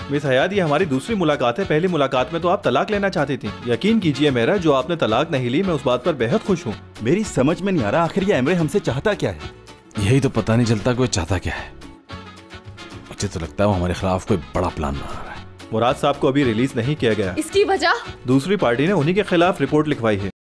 Miss हयात, ये हमारी दूसरी मुलाकात है। पहली मुलाकात में तो आप तलाक लेना चाहती थी। यकीन कीजिए मेरा, जो आपने तलाक नहीं ली, मैं उस बात पर बेहद खुश हूँ। मेरी समझ में नहीं आ रहा आखिर ये एमरे हमसे चाहता क्या है। यही तो पता नहीं चलता कि वो चाहता क्या है। मुझे तो लगता है वो हमारे खिलाफ कोई बड़ा प्लान बना रहा है। मुराद साहब को अभी रिलीज नहीं किया गया। इसकी वजह? दूसरी पार्टी ने उन्हीं के खिलाफ रिपोर्ट लिखवाई है।